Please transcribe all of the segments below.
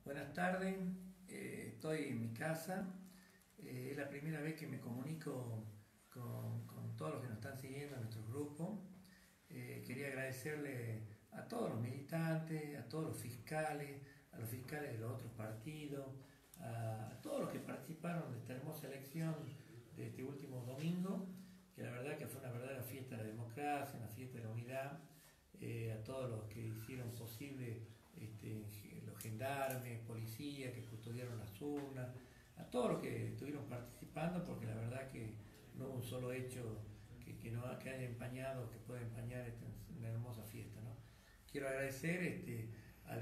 Buenas tardes, estoy en mi casa. Es la primera vez que me comunico con todos los que nos están siguiendo en nuestro grupo. Quería agradecerle a todos los militantes, a todos los fiscales, a los fiscales de los otros partidos, a todos los que participaron de esta hermosa elección de este último domingo, que la verdad que fue una verdadera fiesta de la democracia, una fiesta de la unidad. A todos los que hicieron posible, los gendarmes, policías que custodiaron las urnas, a todos los que estuvieron participando, porque la verdad que no hubo un solo hecho que haya empañado, que pueda empañar una hermosa fiesta, ¿no? Quiero agradecer al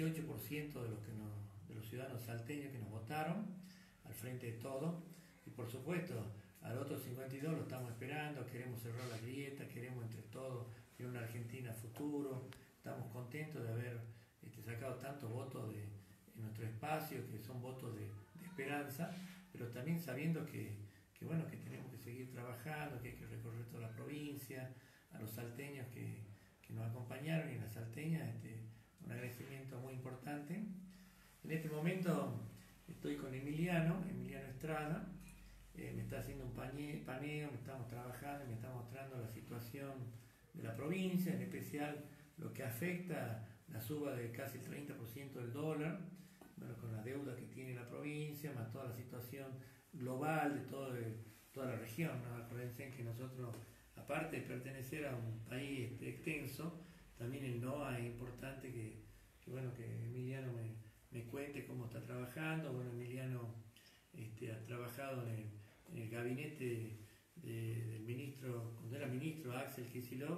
48% de los ciudadanos salteños que nos votaron, al frente de todos, y por supuesto al otro 52 lo estamos esperando, queremos cerrar la grieta, queremos entre todos tener una Argentina futuro, estamos contentos de haber sacado tantos votos en nuestro espacio, que son votos de esperanza, pero también sabiendo que tenemos que seguir trabajando, que hay que recorrer toda la provincia, a los salteños que nos acompañaron y a las salteñas, un agradecimiento muy importante. En este momento estoy con Emiliano Estrada, me está haciendo un paneo, me estamos trabajando, me está mostrando la situación de la provincia, en especial lo que afecta la suba de casi el 30% del dólar, bueno, con la deuda que tiene la provincia, más toda la situación global de toda la región, ¿no? Acuérdense que nosotros, aparte de pertenecer a un país extenso, también el NOA es importante que Emiliano me cuente cómo está trabajando. Bueno, Emiliano ha trabajado en el gabinete del ministro, cuando era ministro Axel Kicillof,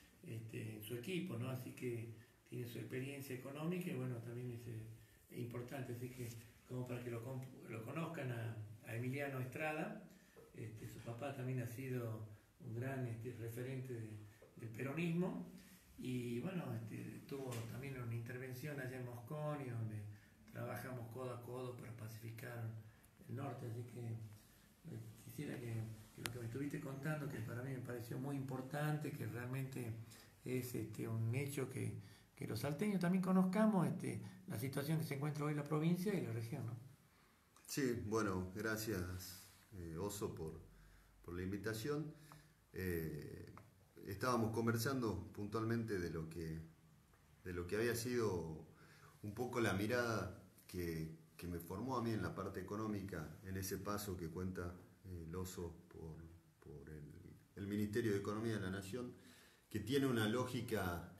en su equipo, ¿no? Así que tiene su experiencia económica y bueno, también es importante, así que como para que lo conozcan a Emiliano Estrada. Su papá también ha sido un gran referente del peronismo y bueno, tuvo también una intervención allá en Mosconi donde trabajamos codo a codo para pacificar el norte, así que quisiera que lo que me estuviste contando, que para mí me pareció muy importante, que realmente es un hecho que los salteños también conozcamos la situación que se encuentra hoy la provincia y la región, ¿no? Sí, bueno, gracias Oso por la invitación. Estábamos conversando puntualmente de lo que había sido un poco la mirada que me formó a mí en la parte económica, en ese paso que cuenta el Oso por el Ministerio de Economía de la Nación, que tiene una lógica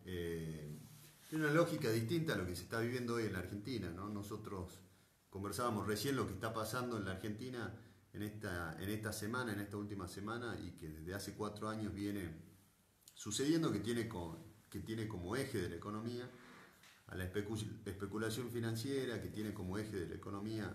distinta a lo que se está viviendo hoy en la Argentina, ¿no? Nosotros conversábamos recién lo que está pasando en la Argentina en esta última semana, y que desde hace 4 años viene sucediendo, que tiene como eje de la economía a la especulación financiera, que tiene como eje de la economía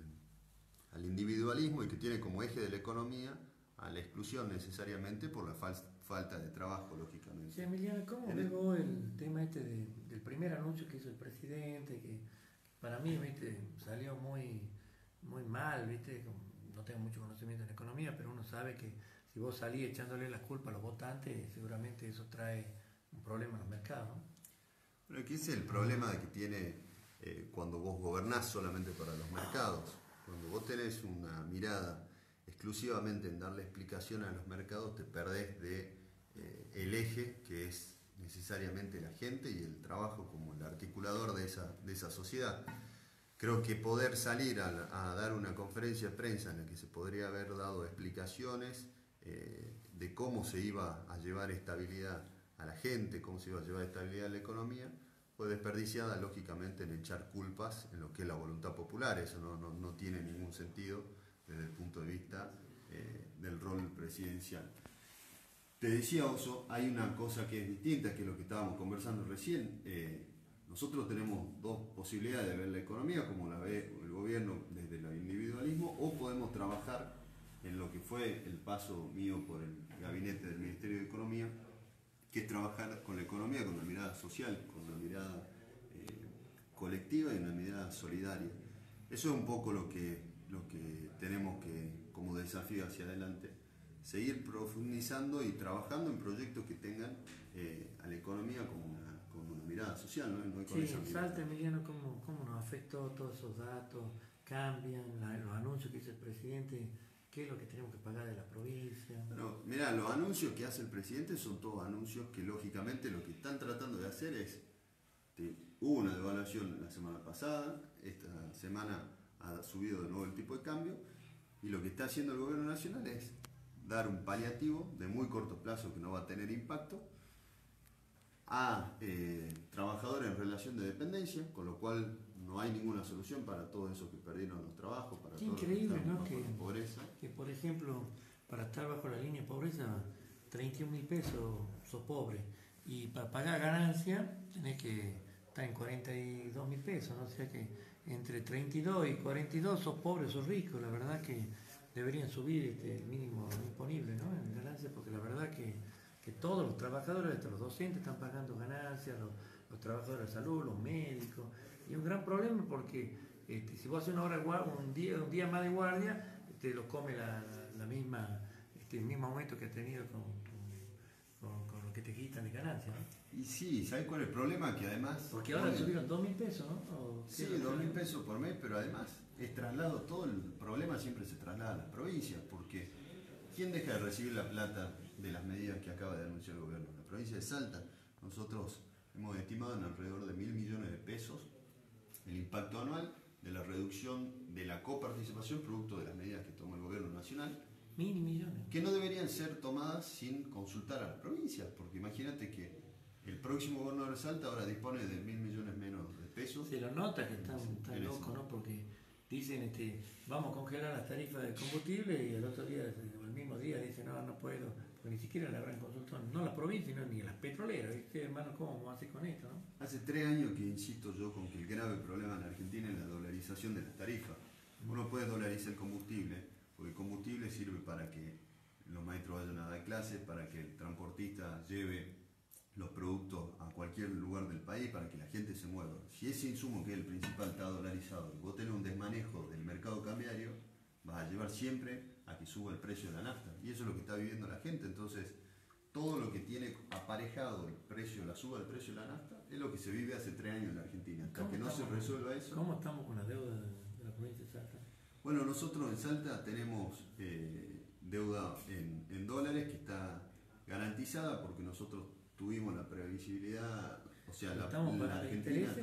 al individualismo, y que tiene como eje de la economía a la exclusión necesariamente por la falta de trabajo, lógicamente. Sí, Emiliano, ¿cómo ves vos el tema del primer anuncio que hizo el presidente, que para mí, salió muy, muy mal, no tengo mucho conocimiento en economía, pero uno sabe que si vos salís echándole la culpa a los votantes, seguramente eso trae un problema en los mercados, ¿no? Bueno, aquí es el problema que tiene cuando vos gobernás solamente para los mercados. Cuando vos tenés una mirada exclusivamente en darle explicación a los mercados, te perdés el eje que es necesariamente la gente y el trabajo como el articulador de esa sociedad. Creo que poder salir a dar una conferencia de prensa en la que se podría haber dado explicaciones de cómo se iba a llevar estabilidad a la gente, cómo se iba a llevar estabilidad a la economía, fue desperdiciada lógicamente en echar culpas en lo que es la voluntad popular. Eso no tiene ningún sentido desde el punto de vista del rol presidencial. Te decía, Oso, hay una cosa que es distinta, que es lo que estábamos conversando recién. Nosotros tenemos dos posibilidades de ver la economía, como la ve el gobierno desde el individualismo, o podemos trabajar en lo que fue el paso mío por el gabinete del Ministerio de Economía, que es trabajar con la economía con una mirada social, con una mirada colectiva y una mirada solidaria. Eso es un poco lo que tenemos como desafío hacia adelante, seguir profundizando y trabajando en proyectos que tengan a la economía como con una mirada social, no con Sí, esa en mirada. Salta, Emiliano, ¿cómo nos afectó todos esos datos? ¿Cambian los anuncios que hizo el presidente? ¿Qué es lo que tenemos que pagar de la provincia? Bueno, mirá, los anuncios que hace el presidente son todos anuncios que lógicamente lo que están tratando de hacer es, hubo una devaluación la semana pasada, esta semana ha subido de nuevo el tipo de cambio, y lo que está haciendo el gobierno nacional es dar un paliativo de muy corto plazo que no va a tener impacto a trabajadores en relación de dependencia, con lo cual no hay ninguna solución para todos esos que perdieron los trabajos, para Qué todos los increíble, que están ¿no? bajo la pobreza. Que, por ejemplo, para estar bajo la línea de pobreza, 31.000 pesos sos pobre. Y para pagar ganancia tenés que estar en 42.000 pesos, ¿no? O sea que entre 32 y 42 sos pobre, sos rico. La verdad que deberían subir el mínimo imponible, ¿no? En ganancias, porque la verdad que todos los trabajadores, hasta los docentes, están pagando ganancias, los trabajadores de salud, los médicos. Y es un gran problema porque si vos haces una hora de guardia, un día más de guardia, te lo come la misma, el mismo aumento que has tenido con lo que te quitan de ganancias, ¿no? Y sí, ¿sabes cuál es el problema? Que además... Porque ahora subieron 2.000 pesos, ¿no? Sí, 2.000 pesos por mes, pero además es traslado, todo el problema siempre se traslada a las provincias, porque ¿quién deja de recibir la plata de las medidas que acaba de anunciar el gobierno? La provincia de Salta. Nosotros hemos estimado en alrededor de 1.000 millones de pesos el impacto anual de la reducción de la coparticipación producto de las medidas que tomó el gobierno nacional, Millones. que no deberían ser tomadas sin consultar a las provincias, porque imagínate que el próximo gobernador de Salta ahora dispone de 1.000 millones menos de pesos. Se lo nota que están locos, ¿no? Porque dicen, vamos a congelar las tarifas de combustible y el otro día, o el mismo día, dicen, no puedo, porque ni siquiera le habrán consultado, no las provincias, ni las petroleras, ¿viste, hermano? ¿Cómo vamos a hacer con esto, no? Hace 3 años que insisto yo con que el grave problema en Argentina es la dolarización de las tarifas. Uno puede dolarizar el combustible, porque el combustible sirve para que los maestros vayan a dar clases, para que el transportista lleve los productos a cualquier lugar del país, para que la gente se mueva. Si ese insumo, que es el principal, está dolarizado y vos tenés un desmanejo del mercado cambiario, vas a llevar siempre a que suba el precio de la nafta. Y eso es lo que está viviendo la gente. Entonces, todo lo que tiene aparejado el precio, la suba del precio de la nafta, es lo que se vive hace 3 años en la Argentina. Hasta que no se resuelva eso. ¿Cómo estamos con la deuda de la provincia de Salta? Bueno, nosotros en Salta tenemos deuda en dólares que está garantizada porque nosotros tuvimos la previsibilidad, o sea, la Argentina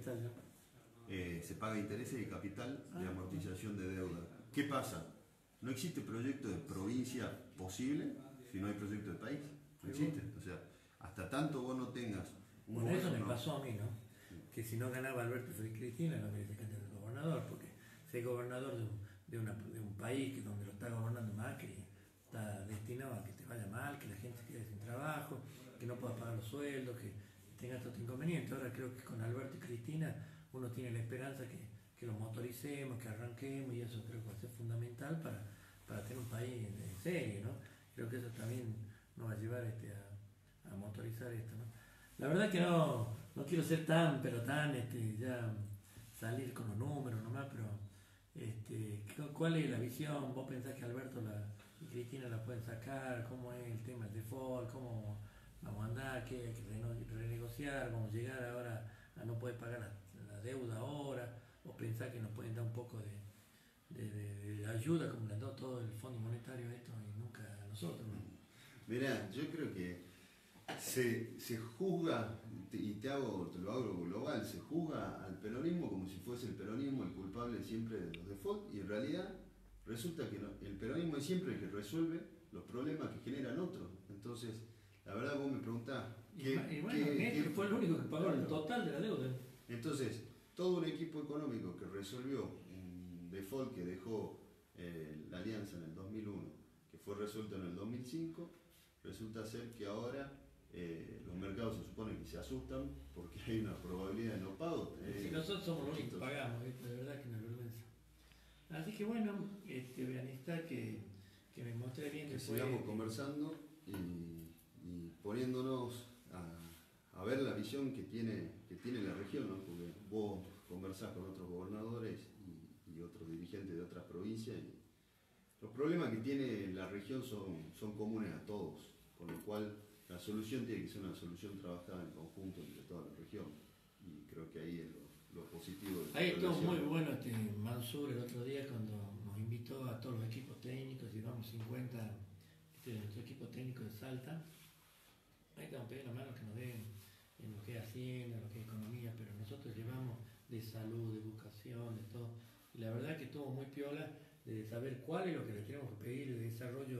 tiene, se paga intereses y capital de amortización de deuda. ¿Qué pasa? No existe proyecto de provincia posible si no hay proyecto de país. No existe. O sea, hasta tanto vos no tengas un Bueno, eso me gobierno... pasó a mí, ¿no? Que si no ganaba Alberto Feliz Cristina, no quería ser candidato a gobernador, porque ser gobernador de un país que donde lo está gobernando Macri está destinado a que te vaya mal, que la gente se quede sin trabajo, que no pueda pagar los sueldos, que tenga todo este inconveniente. Ahora creo que con Alberto y Cristina uno tiene la esperanza que los motoricemos, que arranquemos, y eso creo que va a ser fundamental para tener un país en serio, ¿no? Creo que eso también nos va a llevar a motorizar esto, ¿no? La verdad que no quiero ser tan ya salir con los números nomás, pero ¿cuál es la visión? ¿Vos pensás que Alberto y Cristina la pueden sacar? ¿Cómo es el tema del default? ¿Cómo vamos a andar? ¿Qué hay que renegociar? ¿Vamos a llegar ahora a no poder pagar la deuda ahora? ¿O pensás que nos pueden dar un poco de ayuda como le han dado todo el Fondo Monetario a esto y nunca a nosotros, ¿no? Mirá, yo creo que se juzga, y te lo hago global, se juzga al peronismo como si fuese el peronismo el culpable siempre de los default, y en realidad resulta que no, el peronismo es siempre el que resuelve los problemas que generan otros. Entonces, la verdad vos me preguntás... ¿Qué fue el único que pagó el total de la deuda? Entonces, todo un equipo económico que resolvió un default que dejó la Alianza en el 2001, que fue resuelto en el 2005, resulta ser que ahora los mercados se supone que se asustan porque hay una probabilidad de no pago. Si nosotros somos los únicos que pagamos, de verdad que es una vergüenza. Así que bueno, voy a necesitar que me mostré bien. Que sigamos conversando y poniéndonos a ver la visión que tiene la región, ¿no? Porque vos conversás con otros gobernadores y otros dirigentes de otras provincias, y los problemas que tiene la región son comunes a todos, con lo cual La solución tiene que ser una solución trabajada en conjunto entre toda la región. Y creo que ahí es lo positivo. Ahí estuvo muy bueno Mansur el otro día cuando nos invitó a todos los equipos técnicos, llevamos 50 de nuestro equipo técnico de Salta. Ahí estamos pidiendo mano que nos den en lo que es Hacienda, en lo que es economía, pero nosotros llevamos de salud, de educación, de todo. Y la verdad que estuvo muy piola de saber cuál es lo que le tenemos que pedir de desarrollo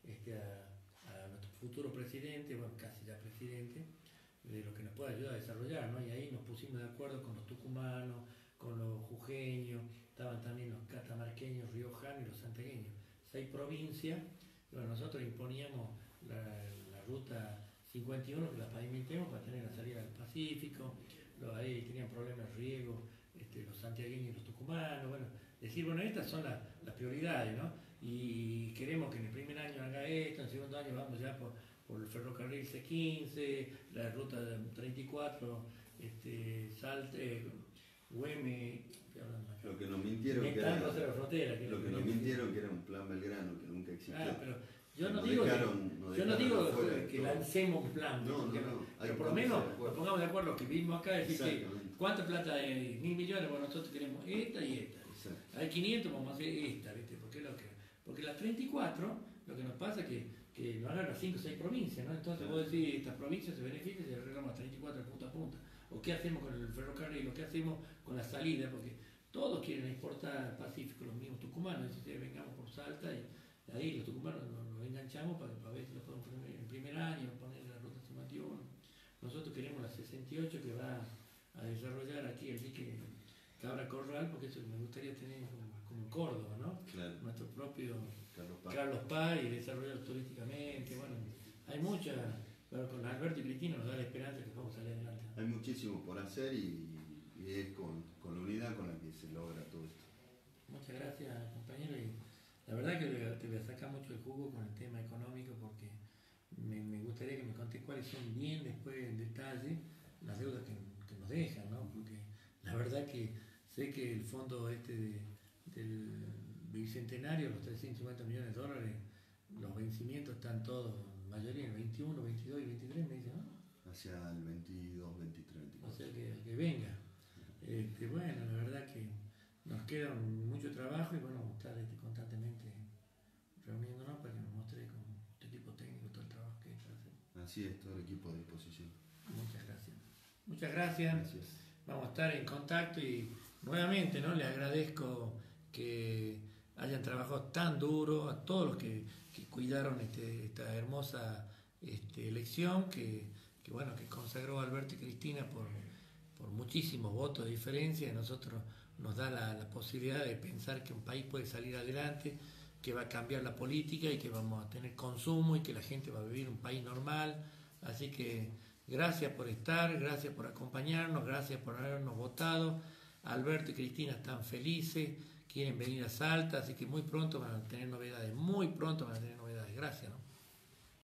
a nuestro futuro presidente, bueno, casi ya presidente, de lo que nos pueda ayudar a desarrollar, ¿no? Y ahí nos pusimos de acuerdo con los tucumanos, con los jujeños, estaban también los catamarqueños, riojanos y los santiagueños. 6 provincias, bueno, nosotros imponíamos la ruta 51 que la pavimentemos para tener la salida del Pacífico, ahí tenían problemas de riego, los santiagueños y los tucumanos, bueno, decir, bueno, estas son las prioridades, ¿no? Y queremos que en el primer año haga esto, en el segundo año vamos ya por el ferrocarril C15, la ruta 34, Salte, Güemes, lo que nos mintieron que era, que era un plan Belgrano que nunca existió. Pero yo no digo que lancemos un plan, pero por lo menos nos pongamos de acuerdo que vivimos acá y decir que cuánta plata hay, 1.000 millones, bueno, nosotros queremos esta y esta. Exacto. Hay 500, vamos a hacer esta, ¿viste? Porque las 34, lo que nos pasa es que nos agarran 5 o 6 provincias, ¿no? Entonces vos decís, estas provincias se benefician y se arreglan las 34 de punta a punta. O qué hacemos con el ferrocarril, o qué hacemos con la salida, porque todos quieren exportar al Pacífico, los mismos tucumanos, si vengamos por Salta y ahí los tucumanos nos enganchamos para ver si lo podemos poner en el primer año, poner la ruta 51. Nosotros queremos la 68 que va a desarrollar aquí el dique Cabra Corral, porque eso me gustaría tener como en Córdoba, ¿no? Claro. Nuestro propio Carlos Paz y desarrollarlo turísticamente. Bueno, hay mucha, pero con Alberto y Cristina nos da la esperanza que vamos a salir adelante. Hay muchísimo por hacer y es con la unidad con la que se logra todo esto. Muchas gracias, compañero. Y la verdad que te voy a sacar mucho el jugo con el tema económico porque me gustaría que me contés cuáles son bien después en detalle las deudas que nos dejan, ¿no? Porque la verdad que sé que el fondo del bicentenario, los 350 millones de dólares, los vencimientos están todos, mayoría en el 21, 22 y 23, me dicen, ¿no? Hacia el 22, 23, 24. O sea que venga. Bueno, la verdad que nos queda mucho trabajo y bueno, vamos a estar constantemente reuniéndonos para que nos muestre con tu equipo técnico todo el trabajo que hay para hacer. Así es, todo el equipo a disposición. Muchas gracias. Muchas gracias. Vamos a estar en contacto y nuevamente, ¿no? Le agradezco que hayan trabajado tan duro a todos los que cuidaron esta hermosa elección que consagró Alberto y Cristina por muchísimos votos de diferencia. A nosotros nos da la posibilidad de pensar que un país puede salir adelante, que va a cambiar la política y que vamos a tener consumo y que la gente va a vivir un país normal. Así que gracias por estar, gracias por acompañarnos, gracias por habernos votado. Alberto y Cristina están felices, quieren venir a Salta, así que muy pronto van a tener novedades, Gracias, ¿no?